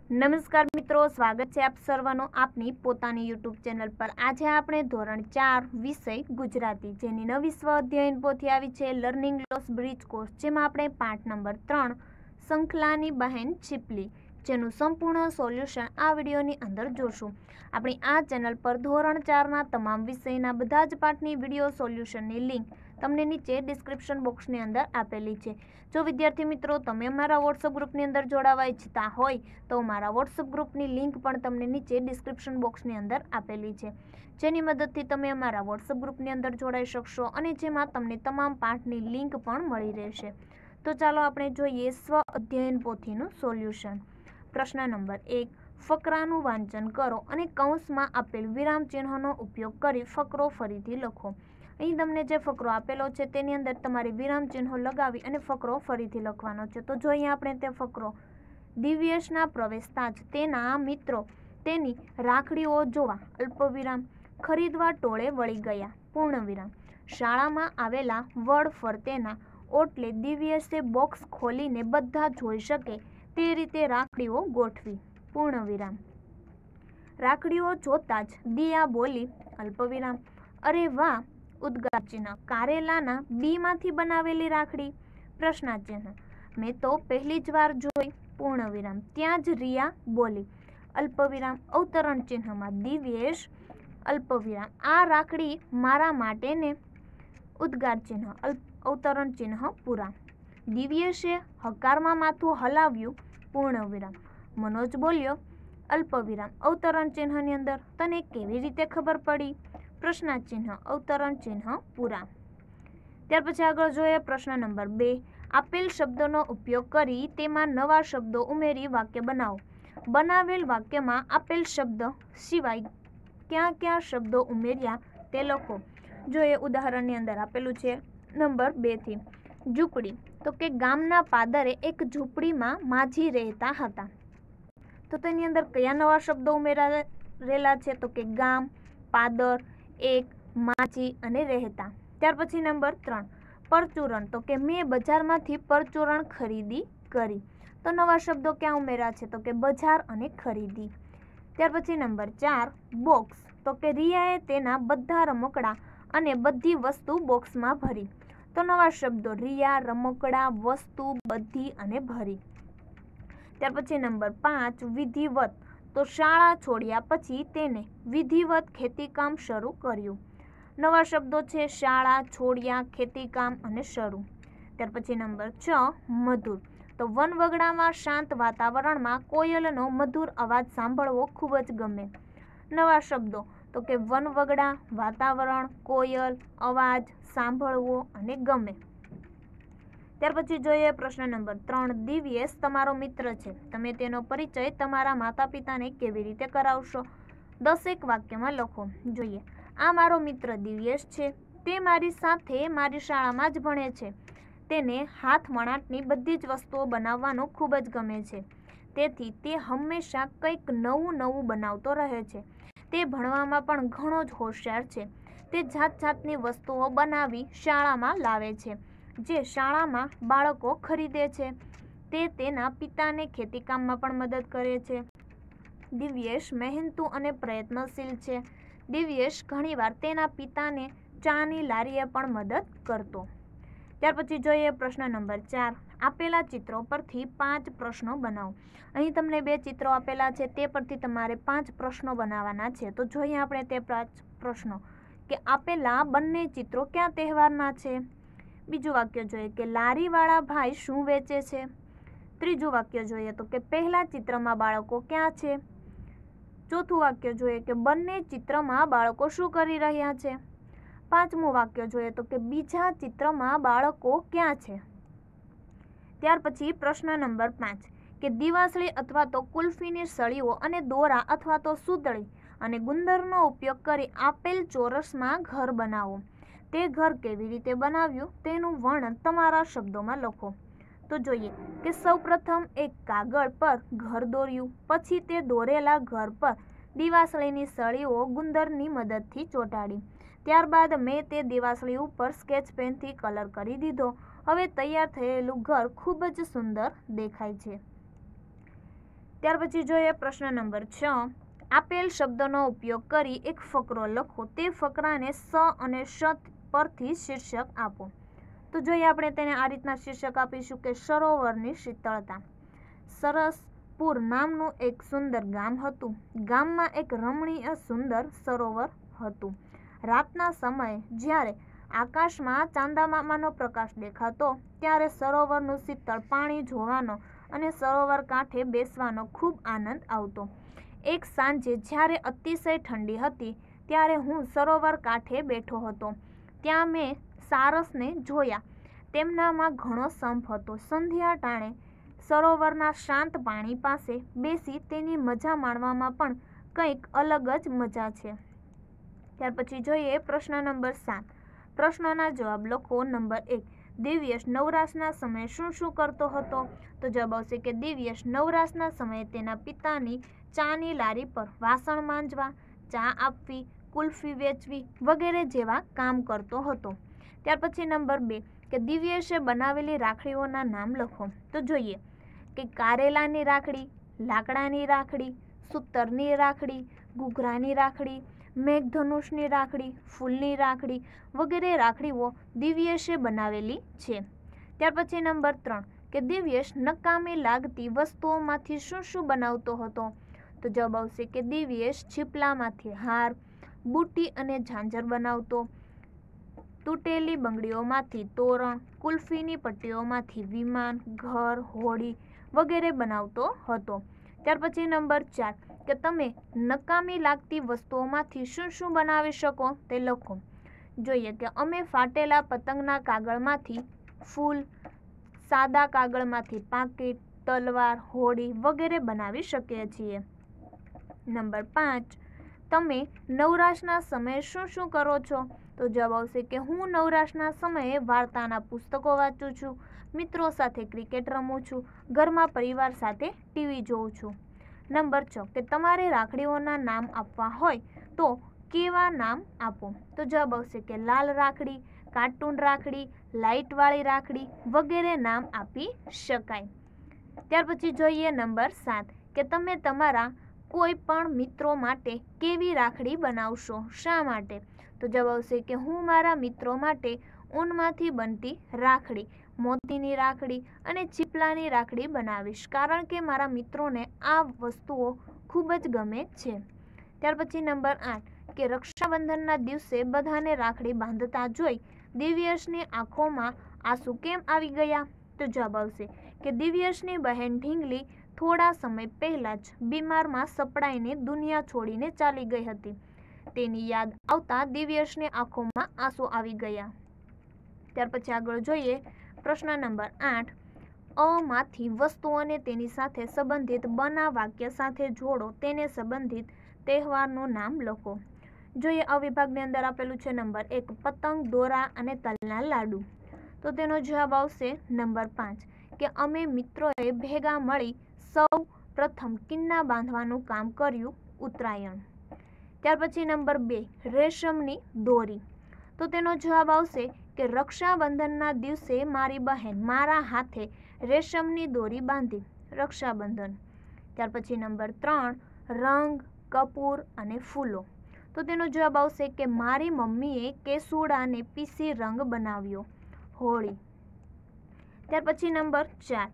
નમસ્કાર મિત્રો, સ્વાગત છે આપ સર્વનો આપની પોતાની યુટ્યુબ ચેનલ પર। આજે આપણે ધોરણ 4 વિષય ગુજરાતી જેની નવી સ્વ અધ્યયન પોથી આવી છે લર્નિંગ લોસ બ્રિજ કોર્સ, જેમાં આપણે પાઠ નંબર 3 શંખલાની બહેન છીપલી જેનું સંપૂર્ણ સોલ્યુશન આ વિડીયોની અંદર જોશું। આપણી આ ચેનલ પર ધોરણ 4ના તમામ વિષયના બધા જ પાઠની વિડીયો સોલ્યુશનની લિંક તમને નીચે ડિસ્ક્રિપ્શન બોક્સની અંદર આપેલી છે। જો વિદ્યાર્થી મિત્રો તમે અમારા વોટ્સઅપ ગ્રુપની અંદર જોડાવા ઈચ્છતા હોય તો અમારા વોટ્સઅપ ગ્રુપની લિંક પણ તમને નીચે ડિસ્ક્રિપ્શન બોક્સની અંદર આપેલી છે, જેની મદદથી તમે અમારા વોટ્સઅપ ગ્રુપની અંદર જોડાઈ શકશો અને જેમાં તમને તમામ પાઠની લિંક પણ મળી રહેશે। તો ચાલો આપણે જોઈએ સ્વ અધ્યયન પોથીનું સોલ્યુશન। પ્રશ્ન નંબર 1, ફકરાનું વાંચન કરો અને કૌંસમાં આપેલ વિરામ ચિહ્નોનો ઉપયોગ કરી ફકરો ફરીથી લખો। અહીં તમને જે ફકરો આપેલો છે તેની અંદર તમારે વિરામ ચિહ્નો લગાવી અને ફકરો ફરીથી લખવાનો છે। તો જો અહીંયા આપણે તે ફકરો, દિવ્યેશના પ્રવેશતા જ તેના મિત્રો તેની રાખડીઓ જોવા અલ્પવિરામ ખરીદવા ટોળે વળી ગયા પૂર્ણવિરામ, શાળામાં આવેલા વડ ફરતેના ઓટલે દિવ્યેશે બોક્સ ખોલીને બધા જોઈ શકે તે રીતે રાખડીઓ ગોઠવી પૂર્ણવિરામ, રાખડીઓ જોતા જ દિયા બોલી અલ્પવિરામ, અરે વાહ ઉદ્ગાર ચિહ્ન, કારેલાના બીમાંથી બનાવેલી રાખડી પ્રશ્નાચિહ્ન, મેં તો પહેલી જ વાર જોઈ પૂર્ણવિરામ, ત્યાં જ રિયા બોલી અલ્પવિરામ, અવતરણ ચિહ્નમાં દિવ્યેશ અલ્પવિરામ, આ રાખડી મારા માટે ને ઉદ્ગાર ચિહ્ન અવતરણ ચિહ્ન પૂરા, દિવ્યેશે હકારમાં માથું હલાવ્યું પૂર્ણવિરામ, મનોજ બોલ્યો અલ્પવિરામ, અવતરણ ચિહ્નની અંદર તને કેવી રીતે ખબર પડી પ્રશ્નાચિહ્ન અવતરણ ચિહ્ન પૂરા। ત્યાર પછી આગળ જોઈએ પ્રશ્ન નંબર 2, આપેલ શબ્દોનો ઉપયોગ કરી તેમાં નવા શબ્દો ઉમેરી વાક્ય બનાવો। બનાવેલ વાક્યમાં આપેલ શબ્દ સિવાય ક્યાં ક્યાં શબ્દો ઉમેર્યા તે લખો। જો એ ઉદાહરણની અંદર આપેલું છે નંબર 2 થી, ઝૂંપડી, તો કે ગામના પાદરે એક ઝૂંપડીમાં માજી રહેતા હતા, તો તેની અંદર કયા નવા શબ્દો ઉમેરેલા છે તો કે ગામ, પાદર, એક, માજી અને રહેતા। ત્યાર પછી નંબર 3, પરચુરણ, તો કે મેં બજારમાંથી પરચુરણ ખરીદી કરી, તો નવા શબ્દો ક્યાં ઉમેર્યા છે તો કે બજાર અને ખરીદી। ત્યાર પછી નંબર 4, બોક્સ, તો કે રિયાએ તેના બધા રમકડા અને બધી વસ્તુ બોક્સમાં ભરી, તો નવા શબ્દો રિયા, રમકડા, વસ્તુ, બધી અને ભરી। ત્યાર પછી નંબર 5, વિધિવત, તો શાળા છોડ્યા પછી તેને વિધિવત ખેતીકામ શરૂ કર્યું, નવા શબ્દો છે શાળા, છોડ્યા, ખેતીકામ અને શરૂ। ત્યાર પછી નંબર 6, મધુર, તો વનવગડામાં શાંત વાતાવરણમાં કોયલનો મધુર અવાજ સાંભળવો ખૂબ જ ગમે, નવા શબ્દો તો કે વનવગડા, વાતાવરણ, કોયલ, અવાજ, સાંભળવો અને ગમે। ત્યાર પછી જોઈએ પ્રશ્ન નંબર 3, દિવ્યેશ તમારો મિત્ર છે, તમે તેનો પરિચય તમારા માતા પિતાને કેવી રીતે કરાવશો? 10 વાક્યમાં લખો। જોઈએ, આ મારો મિત્ર દિવ્યેશ છે, તે મારી સાથે મારી શાળામાં જ ભણે છે, તેને હાથ વણાટની બધી જ વસ્તુઓ બનાવવાનું ખૂબ જ ગમે છે, તેથી તે હંમેશા કંઈક નવું નવું બનાવતો રહે છે, તે ભણવામાં પણ ઘણો જ હોશિયાર છે, તે જાત જાતની વસ્તુઓ બનાવી શાળામાં લાવે છે, જે શાળામાં બાળકો ખરીદે છે, તે તેના પિતાને ખેતીકામમાં પણ મદદ કરે છે, દિવ્યેશ મહેનતુ અને પ્રયત્નશીલ છે, દિવ્યેશ ઘણીવાર તેના પિતાને ચાની લારીએ પણ મદદ કરતો। ત્યાર પછી જોઈએ પ્રશ્ન નંબર 4, આપેલા ચિત્રો પરથી 5 પ્રશ્નો બનાવો। અહીં તમને 2 ચિત્રો આપેલા છે, તે પરથી તમારે 5 પ્રશ્નો બનાવવાના છે। તો જોઈએ આપણે તે 5 પ્રશ્નો કે આપેલા બંને ચિત્રો ક્યાં તહેવારના છે, બીજું વાક્ય જોઈએ કે લારીવાળા ભાઈ શું વેચે છે, ત્રીજું વાક્ય જોઈએ તો કે પહેલા ચિત્રમાં બાળકો ક્યાં છે, ચોથું વાક્ય જોઈએ કે બંને ચિત્રમાં બાળકો શું કરી રહ્યા છે, પાંચમું વાક્ય જોઈએ તો કે બીજા ચિત્રમાં બાળકો ક્યાં છે। ત્યાર પછી પ્રશ્ન નંબર 5 કે દિવાસળી અથવા તો કુલ્ફીની સળીઓ અને દોરા અથવા તો સૂતળી અને ગુંદરનો ઉપયોગ કરી આપેલ ચોરસમાં ઘર બનાવો, તે ઘર કેવી રીતે બનાવ્યું તેનું વર્ણન તમારા શબ્દોમાં લખો। તો જોઈએ કે સૌપ્રથમ એક કાગળ પર ઘર દોર્યું, પછી તે દોરેલા ઘર પર દિવાસળીની સળીઓ ગુંદરની મદદથી ચોંટાડી, ત્યારબાદ મેં તે દિવાસળી ઉપર સ્કેચ પેનથી કલર કરી દીધો, હવે તૈયાર થયેલું ઘર ખૂબ જ સુંદર દેખાય છે। ત્યાર પછી જોઈએ પ્રશ્ન નંબર 6, આપેલ શબ્દનો ઉપયોગ કરી એક ફકરો લખો, તે ફકરાને સ અને શ પરથી શીર્ષક આપો। તો જોઈએ આપણે તેને આ રીતના શીર્ષક આપીશું કે સરોવરની શીતળતા। સરસપુર નામનું એક સુંદર ગામ હતું। ગામમાં એક રમણીય સુંદર સરોવર હતું। રાતના સમયે જ્યારે આકાશમાં ચાંદા મામાનો પ્રકાશ દેખાતો ત્યારે સરોવરનું શીતળ પાણી જોવાનો અને સરોવર કાંઠે બેસવાનો ખૂબ આનંદ આવતો। એક સાંજે જ્યારે અતિશય ઠંડી હતી ત્યારે હું સરોવર કાંઠે બેઠો હતો। ત્યાં મેં સારસને જોયા। તેમનામાં ઘણો સંપ હતો। સંધ્યા ટાણે સરોવરના શાંત પાણી પાસે બેસી તેની મજા માણવામાં પણ કંઈક અલગ જ મજા છે। ત્યાર પછી જોઈએ પ્રશ્ન નંબર 7, પ્રશ્નોના જવાબ લખો। નંબર 1, દિવ્યેશ નવરાશના સમયે શું શું કરતો હતો? તો જવાબ આવશે કે દિવ્યેશ નવરાશના સમયે તેના પિતાની ચાની લારી પર વાસણ માંજવા, ચા આપવી, કુલ્ફી વેચવી વગેરે જેવા કામ કરતો હતો। ત્યાર પછી નંબર 2, કે દિવ્યેશે બનાવેલી રાખડીઓના નામ લખો। તો જોઈએ કે કારેલાની રાખડી, લાકડાની રાખડી, સૂતરની રાખડી, ઘૂઘરાની રાખડી, મેઘધનુષની રાખડી, ફૂલની રાખડી વગેરે રાખડીઓ દિવ્યેશે બનાવેલી છે। ત્યાર પછી નંબર 3, કે દિવ્યેશ નકામી લાગતી વસ્તુઓમાંથી શું શું બનાવતો હતો? તો જવાબ આવશે કે દિવ્યેશ છીપલામાંથી હાર, બુટ્ટી અને ઝાંઝર બનાવતો, તૂટેલી બંગડીઓમાંથી તોરણ, કુલ્ફીની પટ્ટીઓમાંથી વિમાન, ઘર, હોડી વગેરે બનાવતો હતો। ત્યાર પછી નંબર 4, કે તમે નકામી લાગતી વસ્તુઓમાંથી શું શું બનાવી શકો તે લખો। જોઈએ કે અમે ફાટેલા પતંગના કાગળમાંથી ફૂલ, સાદા કાગળમાંથી પાકીટ, તલવાર, હોડી વગેરે બનાવી શકીએ છીએ। નંબર 5, તમે નવરાશના સમયે શું શું કરો છો? તો જવાબ આવશે કે હું નવરાશના સમયે વાર્તાના પુસ્તકો વાંચું છું, મિત્રો સાથે ક્રિકેટ રમું છું, ઘરમાં પરિવાર સાથે ટીવી જોઉં છું। નંબર 6, કે તમારે રાખડીઓના નામ આપવા હોય તો કેવા નામ આપો? તો જવાબ આવશે કે લાલ રાખડી, કાર્ટૂન રાખડી, લાઇટવાળી રાખડી વગેરે નામ આપી શકાય। ત્યાર પછી જોઈએ નંબર 7, કે તમે તમારા કોઈ પણ મિત્રો માટે કેવી રાખડી બનાવશો, શા માટે? તો જવાબ આવશે કે હું મારા મિત્રો માટે ઊનમાંથી બનતી રાખડી, મોતીની રાખડી અને છીપલાની રાખડી બનાવીશ, કારણ કે મારા મિત્રોને આ વસ્તુઓ ખૂબ જ ગમે છે। ત્યાર પછી નંબર 8, કે રક્ષાબંધનના દિવસે બધાને રાખડી બાંધતા જોઈ દિવ્યેશની આંખોમાં આંસુ કેમ આવી ગયા? તો જવાબ આવશે કે દિવ્યેશની બહેન ઢીંગલી થોડા સમય પહેલાં જ બીમારમાં સપડાઈને દુનિયા છોડીને ચાલી ગઈ હતી। તેની યાદ આવતા દિવ્યેશની આંખોમાં આંસુ આવી ગયા। ત્યાર પછી આગળ જોઈએ પ્રશ્ન નંબર 8, અમાંથી વસ્તુઓને તેની સાથે સંબંધિત બના વાક્ય સાથે જોડો, તેને સંબંધિત તહેવારનું નામ લખો। જોઈએ અવિભાગની અંદર આપેલું છે નંબર 1, પતંગ, દોરા અને તલના લાડુ। તો તેનો જવાબ આવશે નંબર 5, કે અમે મિત્રોએ ભેગા મળી સૌ પ્રથમ કિન્ના બાંધવાનું કામ કર્યું, ઉત્તરાયણ। ત્યાર પછી નંબર 2, રેશમની દોરી। તો તેનો જવાબ આવશે કે રક્ષાબંધનના દિવસે મારી બહેન મારા હાથે રેશમની દોરી બાંધી, રક્ષાબંધન। ત્યાર પછી નંબર 3, રંગ, કપૂર અને ફૂલો। તો તેનો જવાબ આવશે કે મારી મમ્મીએ કેસુડાને પીસી રંગ બનાવ્યો, હોળી। ત્યાર પછી નંબર 4,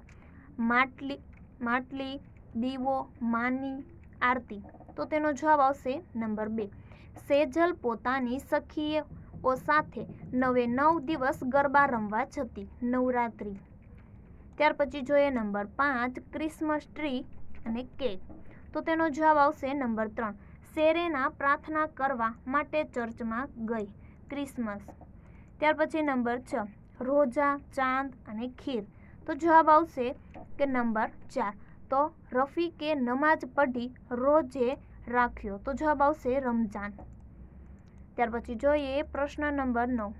માટલી, દીવો, માની, આરતી। તો તેનો જવાબ આવશે નંબર 2, સેજલ પોતાની સખીઓ સાથે 9 દિવસ ગરબા રમવા જતી, નવરાત્રિ। ત્યાર પછી જોઈએ નંબર 5, ક્રિસમસ ટ્રી અને કેક। તો તેનો જવાબ આવશે નંબર 3, સેરેના પ્રાર્થના કરવા માટે ચર્ચમાં ગઈ, ક્રિસમસ। ત્યાર પછી નંબર 6, રોજા, ચાંદ અને ખીર। તો જવાબ આવશે કે નંબર 4, તો રફીકે નમાઝ પઢી, રોજે રાખ્યો। તો જવાબ આવશે રમજાન। ત્યાર પછી જોઈએ પ્રશ્ન નંબર 9,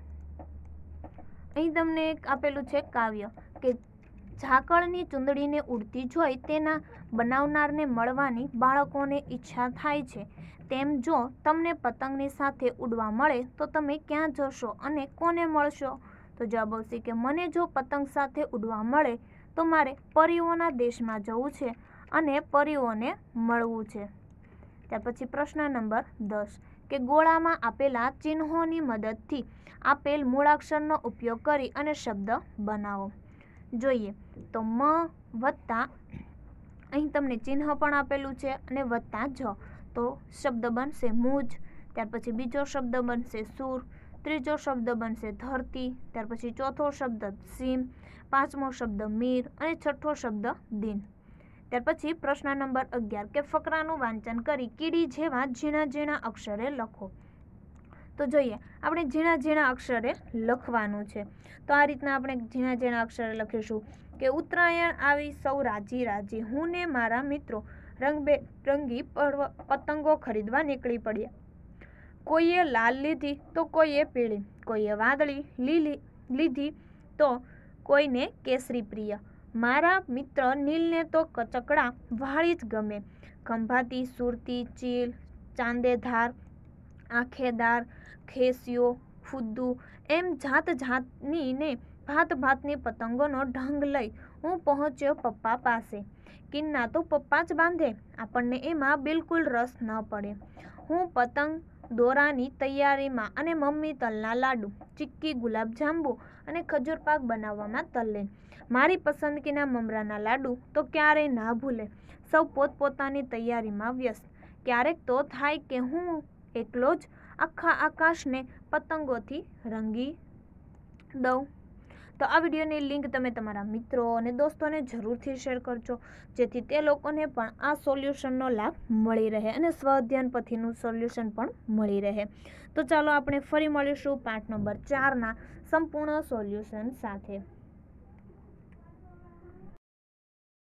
અહીં તમને એક આપેલું છે કાવ્ય કે ઝાકળની ચૂંદડીને ઉડતી જોઈ તેના બનાવનારને મળવાની બાળકોને ઈચ્છા થાય છે, તેમ જો તમને પતંગની સાથે ઉડવા મળે તો તમે ક્યાં જશો અને કોને મળશો? તો જવાબ આવશે કે મને જો પતંગ સાથે ઉડવા મળે તો મારે પરીઓના દેશમાં જવું છે અને પરીઓને મળવું છે। ત્યાર પછી પ્રશ્ન નંબર 10 કે ગોળામાં આપેલા ચિહ્નોની મદદથી આપેલ મૂળાક્ષરનો ઉપયોગ કરી અને શબ્દ બનાવો। જોઈએ તો મ વત્તા અહીં તમને ચિહ્ન પણ આપેલું છે અને વત્તા જ, તો શબ્દ બનશે મૂજ। ત્યાર પછી બીજો શબ્દ બનશે સૂર, ત્રીજો શબ્દ બનશે ધરતી, ત્યાર પછી ચોથો શબ્દ સીમ, પાંચમો શબ્દ મીર અને છઠ્ઠો શબ્દ દિન। ત્યાર પછી પ્રશ્ન નંબર 11 કે ફકરાનું વાંચન કરી કીડી જેવા ઝીણા ઝીણા અક્ષરે લખો। તો જોઈએ આપણે ઝીણા ઝીણા અક્ષરે લખવાનું છે। તો આ રીતના આપણે ઝીણા ઝીણા અક્ષરે લખીશું કે ઉત્તરાયણ આવી સૌ રાજી રાજી, હું ને મારા મિત્રો રંગબેરંગી પતંગો ખરીદવા નીકળી પડ્યા। કોઈએ લાલ લીધી તો કોઈએ પીળી, કોઈએ વાદળી લીધી તો કોઈને કેસરી પ્રિય, મારા મિત્ર નીલને તો કચકડા વાળી જ ગમે। ખંભાતી, સુરતી, ચીલ, ચાંદેધાર, આંખેદાર, ખેસિયો, ફુદ્દુ એમ જાત જાતની ને ભાત ભાતની પતંગોનો ઢંગ લઈ હું પહોંચ્યો પપ્પા પાસે। કિન્ના તો પપ્પા જ બાંધે, આપણને એમાં બિલકુલ રસ ન પડે। હું પતંગ દોરાની તૈયારીમાં અને મમ્મી તલના લાડુ, ચીક્કી, ગુલાબજાંબુ અને ખજૂરપાક બનાવવામાં તલ્લીન। મારી પસંદગીના મમરાના લાડુ તો ક્યારેય ના ભૂલે। સૌ પોતપોતાની તૈયારીમાં વ્યસ્ત। ક્યારેક તો થાય કે હું એકલો જ આખા આકાશને પતંગોથી રંગી દઉં। તો આ વિડીયોની લિંક તમે તમારા મિત્રો અને દોસ્તોને જરૂરથી શેર કરજો, જેથી તે લોકોને પણ આ સોલ્યુશનનો લાભ મળી રહે અને સ્વઅધ્યયન પછીનું સોલ્યુશન પણ મળી રહે। તો ચાલો આપણે ફરી મળીશું પાઠ નંબર 4ના સંપૂર્ણ સોલ્યુશન સાથે।